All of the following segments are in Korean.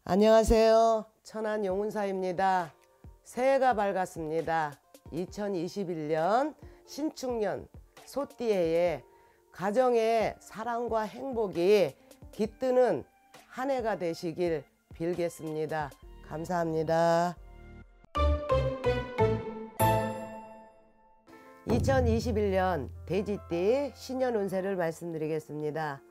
안녕하세요. 천안 용운사입니다. 새해가 밝았습니다. 2021년 신축년 소띠해에 가정의 사랑과 행복이 깃드는 한 해가 되시길 빌겠습니다. 감사합니다. 2021년 돼지띠 신년 운세를 말씀드리겠습니다.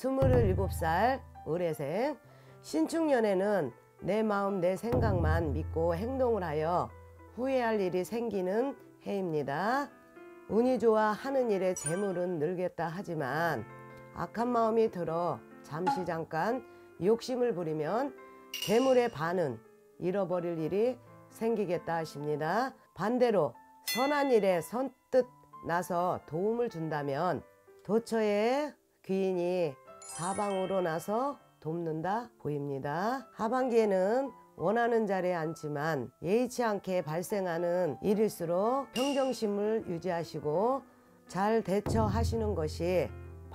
27살 을해생 신축년에는 내 마음 내 생각만 믿고 행동을 하여 후회할 일이 생기는 해입니다. 운이 좋아 하는 일에 재물은 늘겠다 하지만 악한 마음이 들어 잠깐 욕심을 부리면 재물의 반은 잃어버릴 일이 생기겠다 하십니다. 반대로 선한 일에 선뜻 나서 도움을 준다면 도처에 귀인이 사방으로 나서 돕는다 보입니다. 하반기에는 원하는 자리에 앉지만 예의치 않게 발생하는 일일수록 평정심을 유지하시고 잘 대처하시는 것이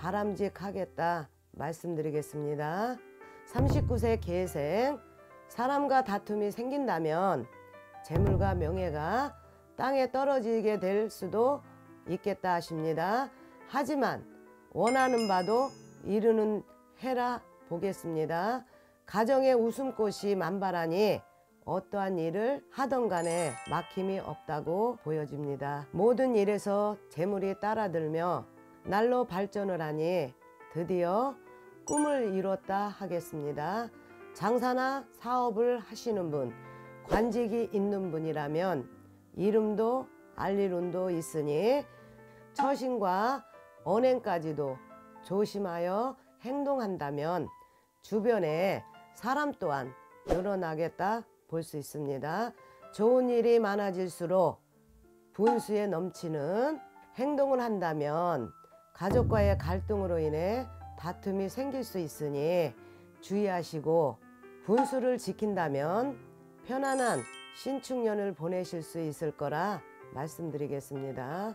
바람직하겠다 말씀드리겠습니다. 39세 계생 사람과 다툼이 생긴다면 재물과 명예가 땅에 떨어지게 될 수도 있겠다 하십니다. 하지만 원하는 바도 이루는 해라 보겠습니다. 가정에 웃음꽃이 만발하니 어떠한 일을 하던 간에 막힘이 없다고 보여집니다. 모든 일에서 재물이 따라들며 날로 발전을 하니 드디어 꿈을 이뤘다 하겠습니다. 장사나 사업을 하시는 분, 관직이 있는 분이라면 이름도 알릴 운도 있으니 처신과 언행까지도 조심하여 행동한다면 주변에 사람 또한 늘어나겠다 볼 수 있습니다. 좋은 일이 많아질수록 분수에 넘치는 행동을 한다면 가족과의 갈등으로 인해 다툼이 생길 수 있으니 주의하시고 분수를 지킨다면 편안한 신축년을 보내실 수 있을 거라 말씀드리겠습니다.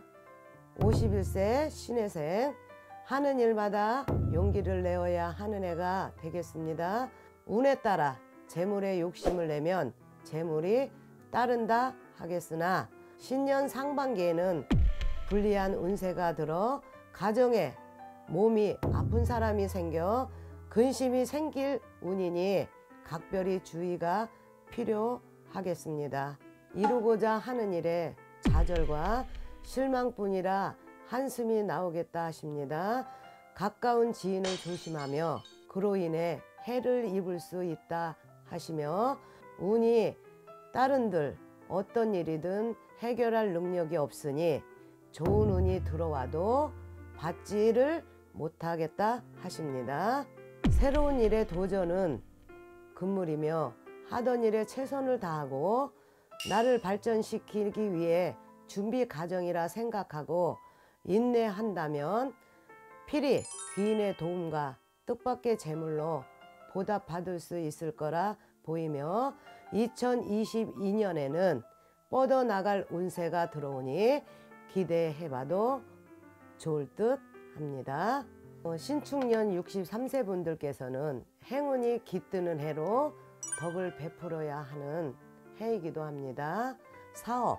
51세 신해생 하는 일마다 용기를 내어야 하는 해가 되겠습니다. 운에 따라 재물에 욕심을 내면 재물이 따른다 하겠으나 신년 상반기에는 불리한 운세가 들어 가정에 몸이 아픈 사람이 생겨 근심이 생길 운이니 각별히 주의가 필요하겠습니다. 이루고자 하는 일에 좌절과 실망뿐이라 한숨이 나오겠다 하십니다. 가까운 지인을 조심하며 그로 인해 해를 입을 수 있다 하시며 운이 따른들 어떤 일이든 해결할 능력이 없으니 좋은 운이 들어와도 받지를 못하겠다 하십니다. 새로운 일에 도전은 금물이며 하던 일에 최선을 다하고 나를 발전시키기 위해 준비 과정이라 생각하고 인내한다면 필히 귀인의 도움과 뜻밖의 재물로 보답받을 수 있을 거라 보이며 2022년에는 뻗어나갈 운세가 들어오니 기대해봐도 좋을 듯 합니다. 신축년 63세 분들께서는 행운이 깃드는 해로 덕을 베풀어야 하는 해이기도 합니다. 사업,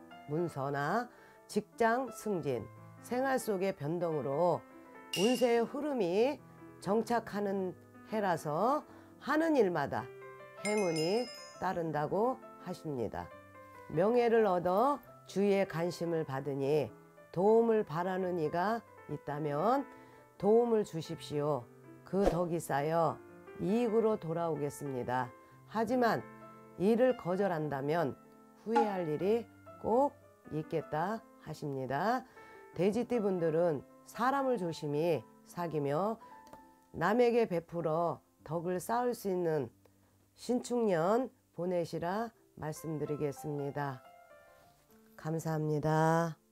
문서나 직장 승진, 생활 속의 변동으로 운세의 흐름이 정착하는 해라서 하는 일마다 행운이 따른다고 하십니다. 명예를 얻어 주위의 관심을 받으니 도움을 바라는 이가 있다면 도움을 주십시오. 그 덕이 쌓여 이익으로 돌아오겠습니다. 하지만 이를 거절한다면 후회할 일이 꼭 있겠다 하십니다. 돼지띠 분들은 사람을 조심히 사귀며 남에게 베풀어 덕을 쌓을 수 있는 신축년 보내시라 말씀드리겠습니다. 감사합니다.